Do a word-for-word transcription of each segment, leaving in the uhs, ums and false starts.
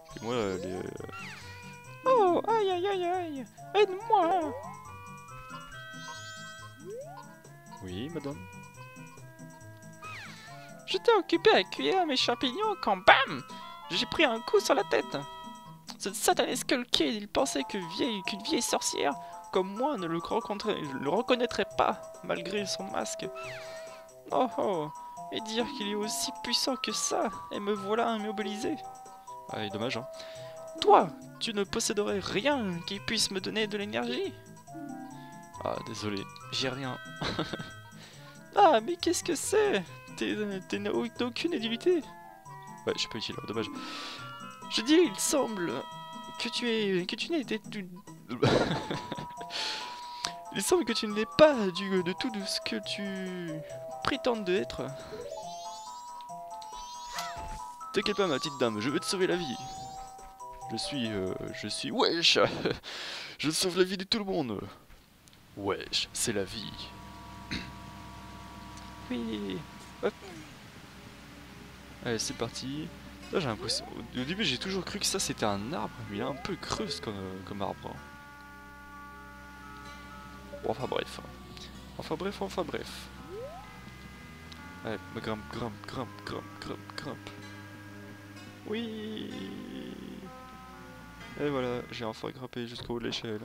Et moi, euh, les... euh, Oh, aïe aïe aïe aïe, aide-moi. Oui, madame. J'étais occupé à cueillir mes champignons quand bam, j'ai pris un coup sur la tête. Ce satané Skull Kid, il pensait que vieille, qu'une vieille sorcière comme moi ne le, rencontrait, le reconnaîtrait pas, malgré son masque. Oh oh, et dire qu'il est aussi puissant que ça, et me voilà immobilisé. Ah, et dommage, hein. Toi, tu ne posséderais rien qui puisse me donner de l'énergie? Ah, désolé, j'ai rien. Ah, mais qu'est-ce que c'est? T'es n'as aucune utilité. Ouais, je suis pas utile, oh, dommage. Je dis, il semble que tu es, que tu n'es été du... Il semble que tu ne l'es pas du, de tout de ce que tu prétends de être. T'inquiète pas, ma petite dame, je vais te sauver la vie. Je suis... Euh, je suis... Wesh. Je sauve la vie de tout le monde. Wesh, c'est la vie. Oui. Hop. Allez, c'est parti. Là, j'ai l'impression... Au début, j'ai toujours cru que ça, c'était un arbre. Mais il est un peu creux, comme, comme arbre. Bon, enfin bref. Enfin bref, enfin bref. Allez, grimpe, grimpe, grimpe, grimpe, grimpe, grimpe. Oui. Et voilà, j'ai enfin grimpé jusqu'au haut de l'échelle.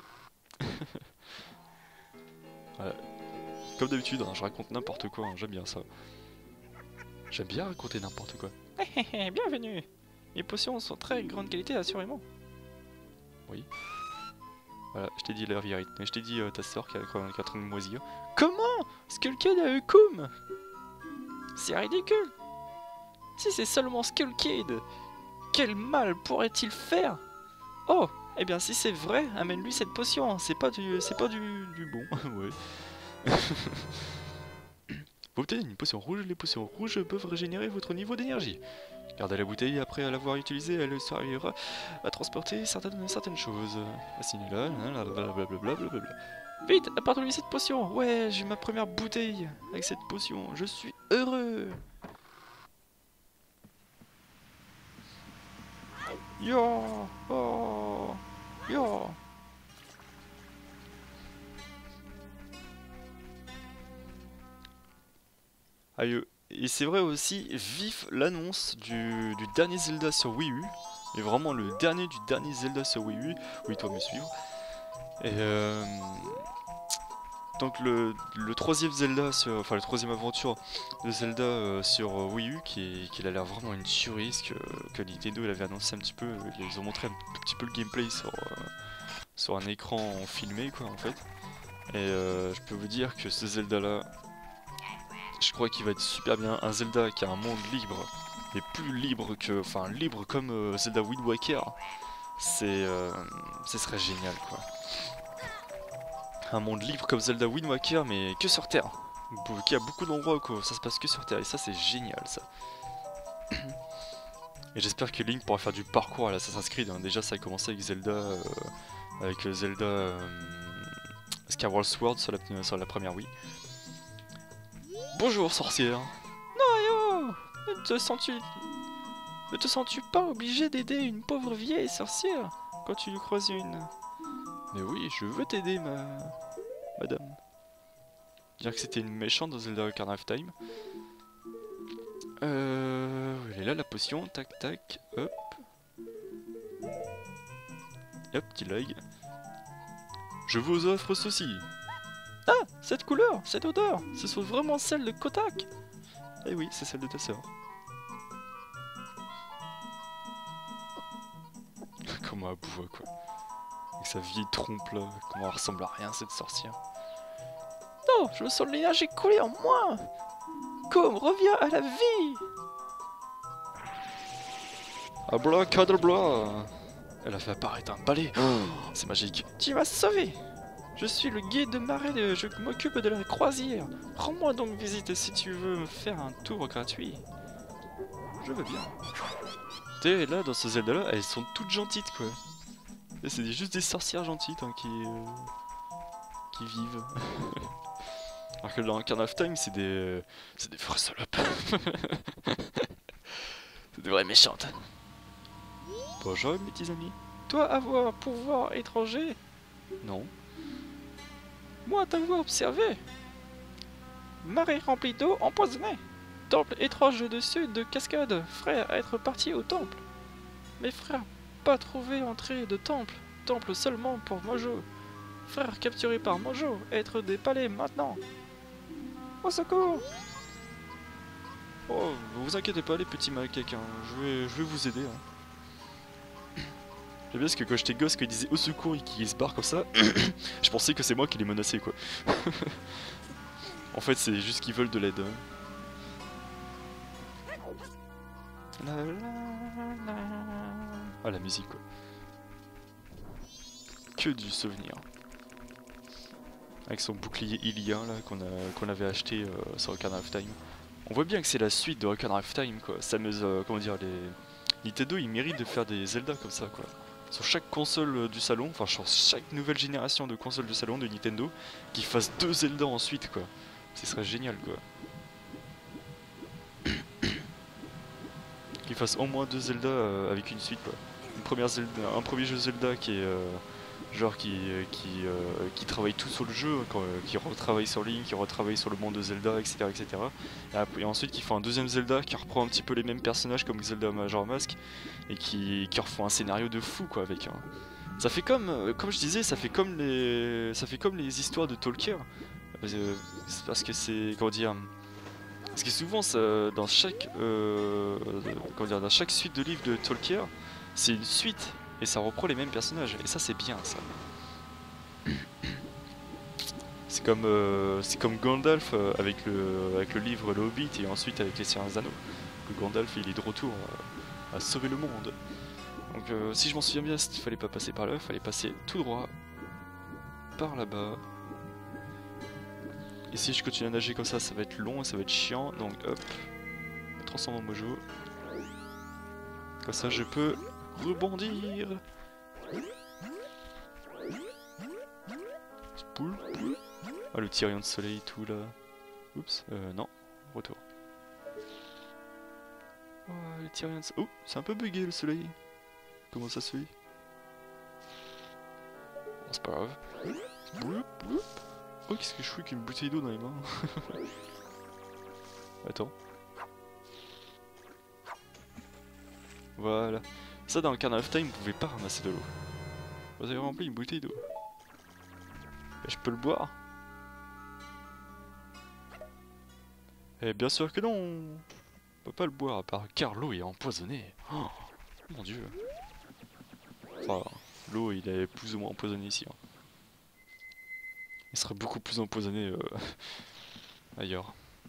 Voilà. Comme d'habitude, hein, je raconte n'importe quoi, hein, j'aime bien ça. J'aime bien raconter n'importe quoi. Bienvenue. Les potions sont très grande qualité, assurément. Oui. Voilà, je t'ai dit la vérité. Mais je t'ai dit euh, ta sœur qui a qui est en train de moisir. Comment Skull Kid a eu cum? C'est ridicule. Si c'est seulement Skull Kid, quel mal pourrait-il faire? Oh, eh bien si c'est vrai, amène-lui cette potion. C'est pas du, c'est pas du, du bon. Ouais. Vous obtenez une potion rouge. Les potions rouges peuvent régénérer votre niveau d'énergie. Gardez la bouteille, après l'avoir utilisée, elle servira à transporter certaines, certaines choses. Assignez là, blablabla. Vite, apporte-lui cette potion. Ouais, j'ai ma première bouteille avec cette potion. Je suis heureux. Yo, oh, yo. Aïe. Et c'est vrai aussi, vif l'annonce du, du dernier Zelda sur Wii U. Et vraiment le dernier du dernier Zelda sur Wii U. Oui, toi me suivre. Et euh, donc le, le troisième Zelda, sur, enfin la troisième aventure de Zelda euh, sur euh, Wii U, qui, est, qui a l'air vraiment une tuerie, que, que Nintendo il avait annoncé un petit peu, ils ont montré un tout petit peu le gameplay sur, euh, sur un écran filmé quoi en fait. Et euh, je peux vous dire que ce Zelda là, je crois qu'il va être super bien. Un Zelda qui a un monde libre, et plus libre que, enfin libre comme euh, Zelda Wind Waker, c'est, euh, ce serait génial quoi. Un monde libre comme Zelda Wind Waker, mais que sur Terre. Qui a beaucoup d'endroits où ça se passe que sur Terre, et ça c'est génial ça. Et j'espère que Link pourra faire du parcours à l'Assassin's Creed, hein. Déjà ça a commencé avec Zelda, euh, avec Zelda euh, Skyward Sword sur la, sur la première Wii. Bonjour sorcière. Non, yo, ne te sens-tu, ne te sens-tu pas obligé d'aider une pauvre vieille sorcière quand tu lui croises une? Mais oui, je veux t'aider, ma... madame. Dire que c'était une méchante dans Zelda Ocarina of Time. Euh... Elle est là, la potion. Tac, tac, hop. Hop, petit lag. Je vous offre ceci. Ah, cette couleur, cette odeur, ce sont vraiment celles de Kotak. Eh oui, c'est celle de ta sœur. Comment elle boit, quoi. Avec sa vieille trompe là, comment elle ressemble à rien cette sorcière. Non, je sens l'énergie couler en moi. Comme reviens à la vie. Abracadabra. Elle a fait apparaître un balai. Oh, c'est magique. Tu m'as sauvé. Je suis le guide de marée, de... je m'occupe de la croisière. Rends-moi donc visite si tu veux me faire un tour gratuit. Je veux bien. Tu sais, là, dans ce Zelda là, elles sont toutes gentilles quoi. C'est juste des sorcières gentilles hein, qui, euh, qui vivent. Alors que dans Ocarina of Time, c'est des, euh, c'est des vraies salopes. C'est des vraies méchantes. Bonjour mes petits amis. Toi avoir pouvoir étranger, Non. moi t'avoir observé. Marée remplie d'eau empoisonnée. Temple étrange dessus de cascade. Frère être parti au temple. Mes frères pas trouvé entrée de temple. Temple seulement pour Mojo. Frère capturé par Mojo. Être des palais maintenant. Au secours. Oh, vous inquiétez pas les petits macaques, hein. je, vais, je vais vous aider. Hein. J'aime bien parce que quand j'étais gosse, quand ils disaient au secours et qu'ils se barrent comme ça, je pensais que c'est moi qui les menaçais quoi. En fait c'est juste qu'ils veulent de l'aide. Hein. La, la, la. Ah la musique quoi. Que du souvenir. Avec son bouclier Ilya là qu'on a qu'on avait acheté euh, sur Ocarina of Time. On voit bien que c'est la suite de Ocarina of Time quoi. Ça me euh, comment dire les Nintendo ils méritent de faire des Zelda comme ça quoi. Sur chaque console euh, du salon, enfin sur chaque nouvelle génération de consoles du salon de Nintendo, qu'ils fassent deux Zelda ensuite quoi. Ce serait génial quoi. Qu'ils fassent au moins deux Zelda euh, avec une suite quoi. Une première Zelda, un premier jeu Zelda qui est euh, genre qui, qui, euh, qui travaille tout sur le jeu, quand, euh, qui retravaille sur Link, qui retravaille sur le monde de Zelda, et cetera et cetera. Et, après, et ensuite qui font un deuxième Zelda qui reprend un petit peu les mêmes personnages comme Zelda Majora Mask et qui, qui refont un scénario de fou quoi avec. Hein. Ça fait comme, euh, comme je disais, ça fait comme les, ça fait comme les histoires de Tolkien. Euh, parce que c'est, comment dire, parce que souvent ça, dans chaque, euh, comment dire, dans chaque suite de livres de Tolkien, c'est une suite. Et ça reprend les mêmes personnages, et ça c'est bien ça. C'est comme, euh, c'est comme Gandalf euh, avec, le, avec le livre Le Hobbit et ensuite avec les Seigneurs des Anneaux. Le Gandalf il est de retour euh, à sauver le monde. Donc euh, si je m'en souviens bien, il fallait pas passer par là, il fallait passer tout droit par là-bas. Et si je continue à nager comme ça, ça va être long et ça va être chiant, donc hop, je me transforme en Mojo. Comme ça je peux rebondir. Poule, poule. Ah le petit rayon de soleil tout là. Oups, euh non, retour. Oh le petit rayon de soleil. Oh, c'est un peu bugué le soleil. Comment ça se fait? Bon, c'est pas grave. Bloup, bloup. Oh qu'est-ce que je fous avec une bouteille d'eau dans les mains. Attends. Voilà. Ça dans le Ocarina of Time, vous pouvez pas ramasser de l'eau. Vous avez rempli une bouteille d'eau. Et je peux le boire? Eh bien sûr que non. On peut pas le boire car l'eau est empoisonnée. Oh mon dieu. Enfin, l'eau il est plus ou moins empoisonné ici. Hein. Il serait beaucoup plus empoisonné euh, ailleurs.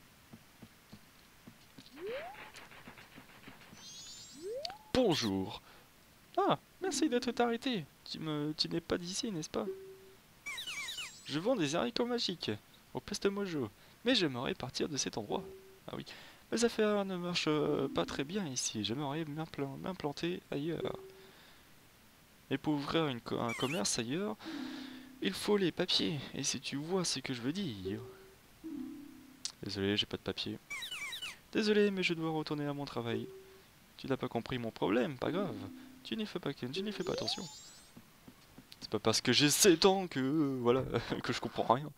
Bonjour. Ah, merci d'être arrêté. Tu me, tu n'es pas d'ici, n'est-ce pas? Je vends des haricots magiques au Peste Mojo, mais j'aimerais partir de cet endroit. Ah oui, mes affaires ne marchent pas très bien ici. J'aimerais m'implanter ailleurs. Et pour ouvrir une co un commerce ailleurs, il faut les papiers. Et si tu vois ce que je veux dire. Désolé, j'ai pas de papier. Désolé, mais je dois retourner à mon travail. Tu n'as pas compris mon problème, pas grave. Tu n'y fais pas, tu n'y fais pas attention. C'est pas parce que j'ai sept ans que euh, voilà que je comprends rien.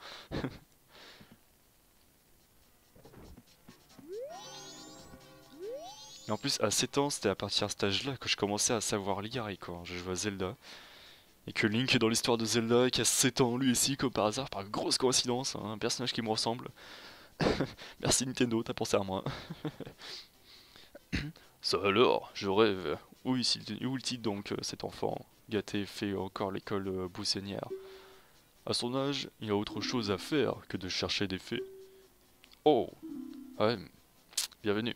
Et en plus, à sept ans, c'était à partir de cet âge-là que je commençais à savoir lire et quand je jouais à Zelda. Et que Link, dans l'histoire de Zelda, qui a sept ans lui aussi, comme par hasard, par grosse coïncidence, hein, un personnage qui me ressemble. Merci Nintendo, t'as pensé à moi. Ça alors, je rêve. Où est-il donc cet enfant? Gâté fait encore l'école euh, boussinière. À son âge, il y a autre chose à faire que de chercher des faits. Oh, ouais, bienvenue.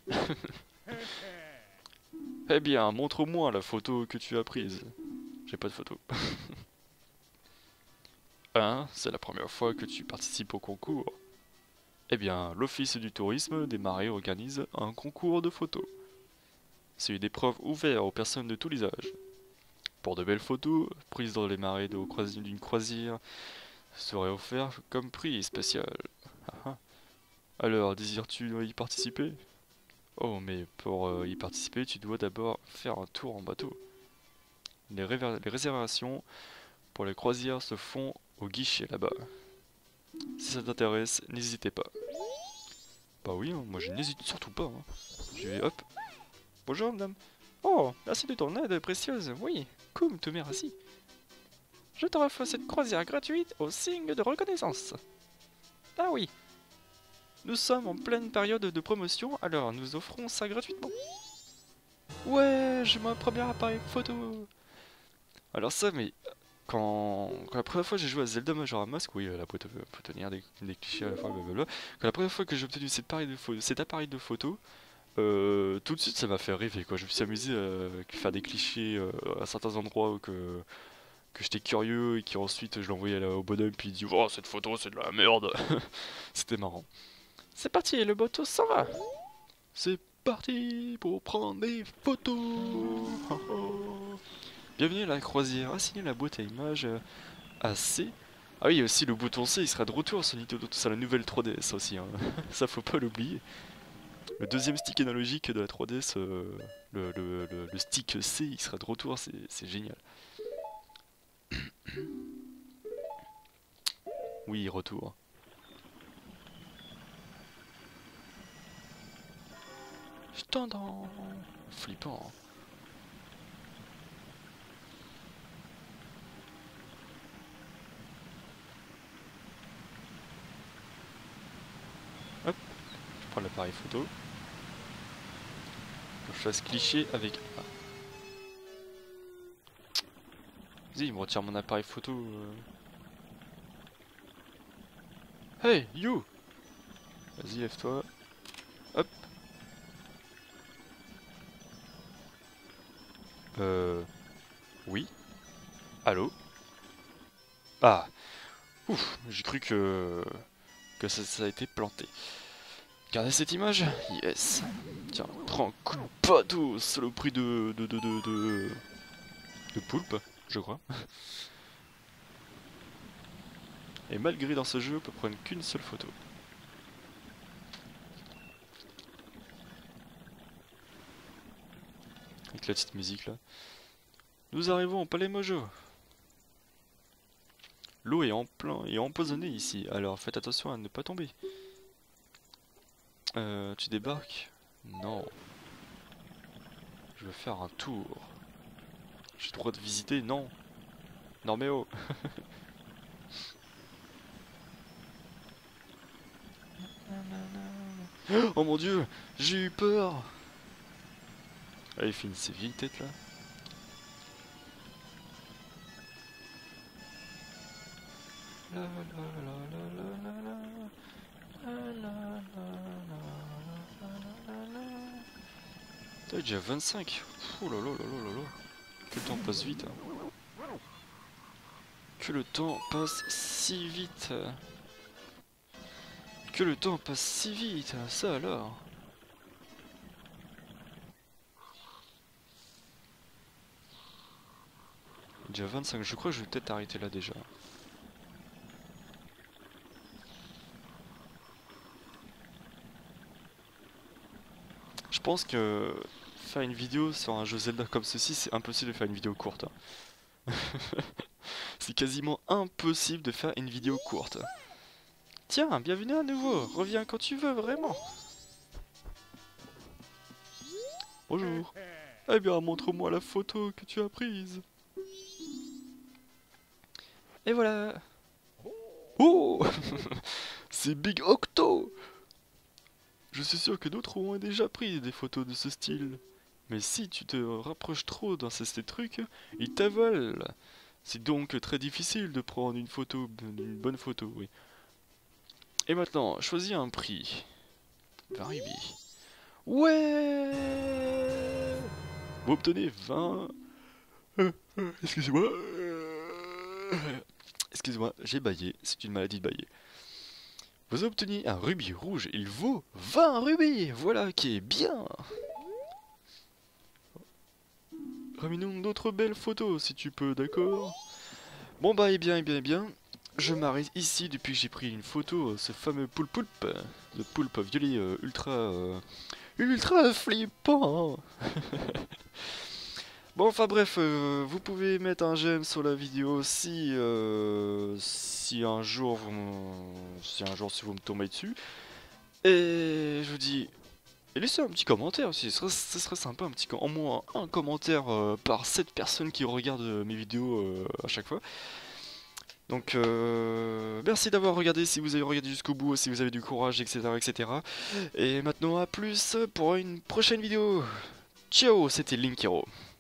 Eh bien, montre-moi la photo que tu as prise. J'ai pas de photo. Hein, c'est la première fois que tu participes au concours. Eh bien, l'Office du tourisme des marais organise un concours de photos. C'est une épreuve ouverte aux personnes de tous les âges. Pour de belles photos, prises dans les marais d'une croisière, serait offert comme prix spécial. Ah ah. Alors, désires-tu y participer? Oh, mais pour euh, y participer, tu dois d'abord faire un tour en bateau. Les, les réservations pour les croisières se font au guichet là-bas. Si ça t'intéresse, n'hésitez pas. Bah oui, hein, moi je n'hésite surtout pas. Hein. Je vais hop. Bonjour madame. Oh, merci de ton aide précieuse. Oui, cool, te merci. Je te offre cette croisière gratuite au signe de reconnaissance. Ah oui. Nous sommes en pleine période de promotion, alors nous offrons ça gratuitement. Ouais, j'ai mon premier appareil photo. Alors ça, mais quand, quand la première fois j'ai joué à Zelda Majora's Mask, oui, la boîte peut tenir des, des clichés à la fois, blablabla. Quand la première fois que j'ai obtenu cet appareil de photo, cet appareil de photo euh, tout de suite ça m'a fait rêver quoi. Je me suis amusé à faire des clichés euh, à certains endroits où que, que j'étais curieux et qui ensuite je l'envoyais au bonhomme puis il dit oh cette photo c'est de la merde. C'était marrant. C'est parti, le bateau s'en va. C'est parti pour prendre des photos. Bienvenue à la croisière, assignez la boîte à images à C. Ah oui, aussi le bouton C, il sera de retour sur Nintendo, c'est la nouvelle trois D S aussi, hein. Ça faut pas l'oublier. Le deuxième stick analogique de la trois D S, euh, le, le, le, le stick C, il sera de retour, c'est génial. Oui, retour. Je t'entends. Flippant. Hop, je prends l'appareil photo. Que je fasse cliché avec... Ah. Vas-y, il me retire mon appareil photo. Euh... Hey, you! Vas-y, lève-toi. Hop. Euh... Oui. Allô? Ah. Ouf, j'ai cru que... que ça, ça a été planté. Regardez cette image? Yes. Tiens, prends un coup de bateau, saloperie de... de... de... de... de... de poulpe, je crois. Et malgré dans ce jeu, on peut prendre qu'une seule photo. Avec la petite musique là. Nous arrivons au Palais Mojo. L'eau est en plein et empoisonnée ici, alors faites attention à ne pas tomber. Euh, tu débarques? Non. Je veux faire un tour. J'ai le droit de visiter? Non. Non mais oh. Oh mon dieu, j'ai eu peur. Allez, finis ces vieilles têtes là. La, la, la, la, la, la, la, la, la, la. T'as déjà vingt-cinq. Oh là là là là là là. Que le temps passe vite. Hein. Que le temps passe si vite. Que le temps passe si vite. Ça alors. Déjà vingt-cinq. Je crois que je vais peut-être arrêter là déjà. Je pense que faire une vidéo sur un jeu Zelda comme ceci, c'est impossible de faire une vidéo courte. Hein. C'est quasiment impossible de faire une vidéo courte. Tiens, bienvenue à nouveau, reviens quand tu veux, vraiment. Bonjour. Eh bien, montre-moi la photo que tu as prise. Et voilà. Oh. C'est Big Octo. Je suis sûr que d'autres ont déjà pris des photos de ce style. Mais si tu te rapproches trop dans ces trucs, ils t'avalent. C'est donc très difficile de prendre une photo, une bonne photo, oui. Et maintenant, choisis un prix. vingt rubis. Ouais. Vous obtenez vingt... Euh, euh, Excusez-moi. Euh, Excusez-moi, j'ai baillé. C'est une maladie de bailler. Vous obtenez un rubis rouge, il vaut vingt rubis. Voilà qui est bien. Ramenons d'autres belles photos si tu peux, d'accord? Bon bah, et eh bien, et eh bien, et eh bien. Je m'arrête ici depuis que j'ai pris une photo, ce fameux poulpe poulpe, le poulpe violet euh, ultra, euh, ultra flippant. Bon, enfin bref, euh, vous pouvez mettre un j'aime sur la vidéo si, euh, si un jour vous me- si un jour si vous me tombez dessus. Et je vous dis, et laissez un petit commentaire aussi, ce serait, ce serait sympa, un petit, com- au moins un commentaire euh, par cette personne qui regarde euh, mes vidéos euh, à chaque fois. Donc euh, merci d'avoir regardé, si vous avez regardé jusqu'au bout, si vous avez du courage, et cetera, et cetera. Et maintenant à plus pour une prochaine vidéo. Ciao, c'était Linkero.